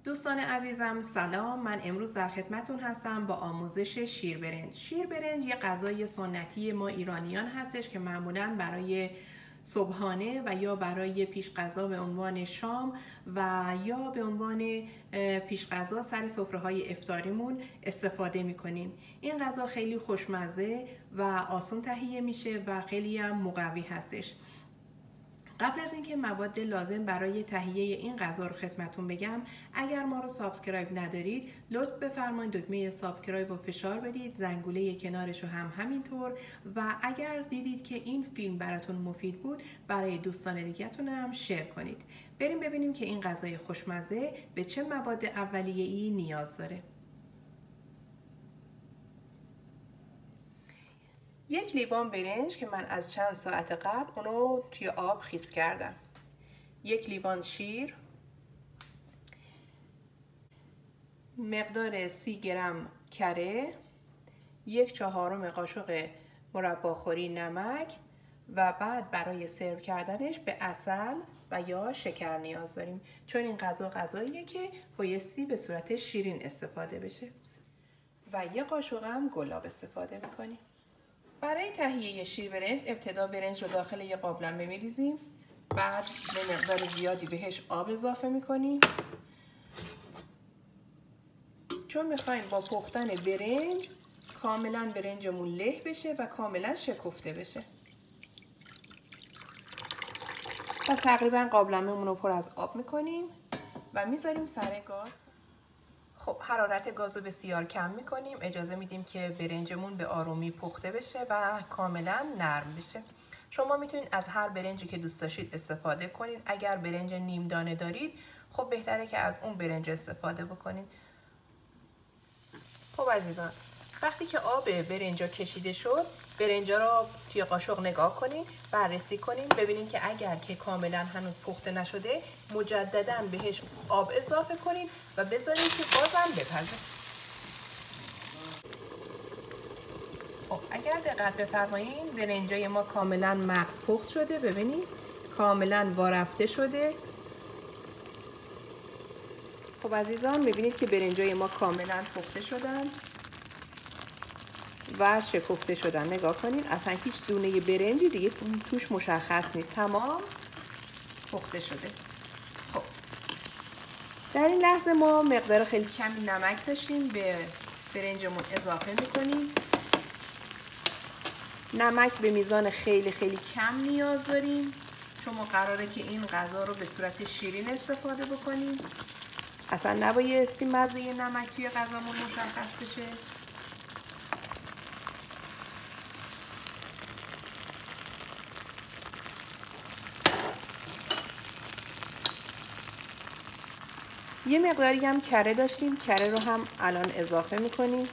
دوستان عزیزم سلام. من امروز در خدمتون هستم با آموزش شیر برنج. شیر برنج یه غذای سنتی ما ایرانیان هستش که معمولاً برای صبحانه و یا برای پیش غذا به عنوان شام و یا به عنوان پیش غذا سر سفره‌های افطاریمون استفاده می‌کنیم. این غذا خیلی خوشمزه و آسان تهیه میشه و خیلی هم مقوی هستش. قبل از اینکه مواد لازم برای تهیه این غذا رو خدمتون بگم، اگر ما رو سابسکرایب ندارید لطف بفرمایید دکمه سابسکرایب رو فشار بدید، زنگوله کنارش رو هم همینطور، و اگر دیدید که این فیلم براتون مفید بود برای دوستان دیگه‌تون هم شیر کنید. بریم ببینیم که این غذای خوشمزه به چه مواد اولیه‌ای نیاز داره. 1 لیوان برنج که من از چند ساعت قبل اونو توی آب خیس کردم. 1 لیوان شیر، مقدار 30 گرم کره، 1/4 قاشق مرباخوری نمک و بعد برای سرو کردنش به عسل و یا شکر نیاز داریم، چون این غذا غذاییه که بایستی به صورت شیرین استفاده بشه. و 1 قاشق هم گلاب استفاده میکنیم. برای تهیه شیر برنج ابتدا برنج رو داخل یه قابلمه میریزیم، بعد به مقدار زیادی بهش آب اضافه میکنیم، چون میخوایم با پختن برنج کاملا برنجمون له بشه و کاملا شکفته بشه. پس تقریبا قابلمه‌مون رو پر از آب میکنیم و میذاریم سر گاز. خب حرارت گاز رو بسیار کم میکنیم، اجازه میدیم که برنجمون به آرومی پخته بشه و کاملا نرم بشه. شما میتونید از هر برنجی که دوست داشتید استفاده کنید. اگر برنج نیم دانه دارید خب بهتره که از اون برنج استفاده بکنید. خب عزیزان، وقتی که آب برنجا کشیده شد، برنجا رو توی قاشق نگاه کنید، بررسی کنید، ببینید که اگر که کاملا هنوز پخته نشده مجددا بهش آب اضافه کنید و بذارید که بازم بپزه. خب اگر دقت بفرمایید برنجای ما کاملا مغز پخت شده، ببینید کاملا وارفته شده. خب عزیزان ببینید که برنجای ما کاملا پخته شدن و شکفته شدن. نگاه کنید اصلا هیچ دونه برنجی دیگه توش مشخص نیست، تمام پخته شده. خب در این لحظه ما مقدار خیلی کمی نمک داشتیم به برنجمون اضافه میکنیم. نمک به میزان خیلی خیلی کم نیاز داریم، چون ما قراره که این غذا رو به صورت شیرین استفاده بکنیم. اصلا نبایستی مزه نمک توی غذامون مشخص بشه. یه مقداری هم کره داشتیم، کره رو هم الان اضافه میکنیم.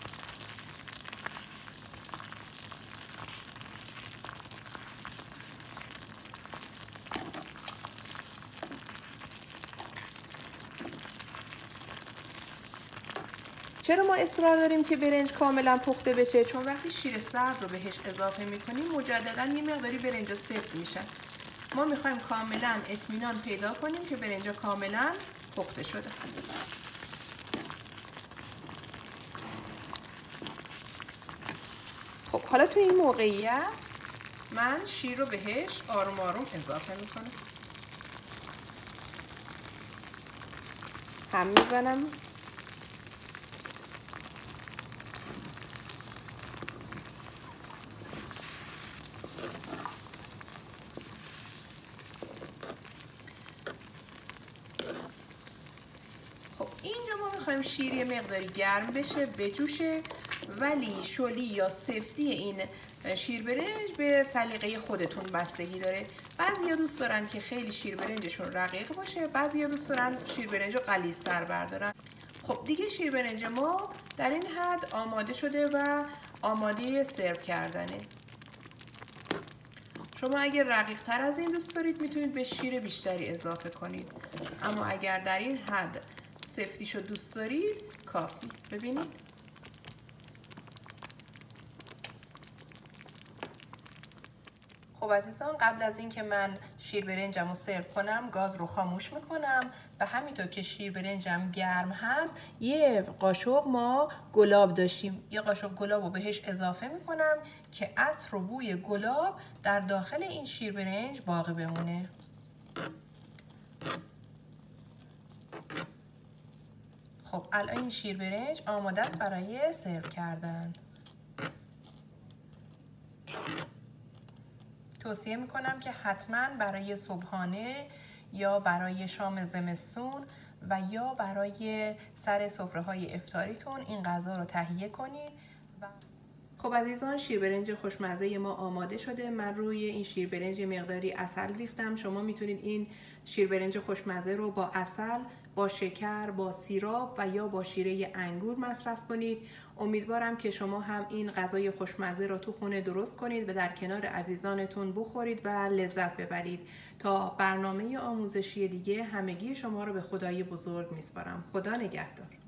چرا ما اصرار داریم که برنج کاملا پخته بشه؟ چون وقتی شیر سرد رو بهش اضافه میکنیم مجددا یه مقداری برنجا سفت میشن. ما میخوایم کاملا اطمینان پیدا کنیم که برنجا کاملا پخته شده. خب حالا تو این موقعیت من شیر رو بهش آروم آروم اضافه میکنم، هم میزنم. خب اینجا ما میخوایم شیر یه مقداری گرم بشه، بجوشه، ولی شلی یا سفتی این شیر برنج به سلیقه خودتون بستگی داره. بعضیا دوست دارن که خیلی شیر برنجشون رقیق باشه، بعضیا دوست دارن شیر برنج رو غلیظ‌تر بردارن. خب دیگه شیر برنج ما در این حد آماده شده و آماده سرو کردنه. شما اگر رقیق تر از این دوست دارید میتونید به شیر بیشتری اضافه کنید، اما اگر در این حد سفتیشو دوست دارید کافی. ببینید خب عزیزان، قبل از اینکه من شیر برنجم رو سرو کنم گاز رو خاموش میکنم و همینطور که شیر برنجم گرم هست یه قاشق ما گلاب داشتیم، یه قاشق گلاب رو بهش اضافه میکنم که عطر و بوی گلاب در داخل این شیر برنج باقی بمونه. خب الان این شیر برنج آماده است برای سرو کردن. توصیه میکنم که حتما برای صبحانه یا برای شام زمستون و یا برای سر سفره‌های افطاریتون این غذا رو تهیه کنید. خب عزیزان، شیر برنج خوشمزه ما آماده شده. من روی این شیر برنج مقداری عسل ریختم. شما میتونید این شیر برنج خوشمزه رو با عسل، با شکر، با سیراب و یا با شیره انگور مصرف کنید. امیدوارم که شما هم این غذای خوشمزه رو تو خونه درست کنید و در کنار عزیزانتون بخورید و لذت ببرید. تا برنامه آموزشی دیگه همگی شما رو به خدای بزرگ میسپارم. خدا نگهدار.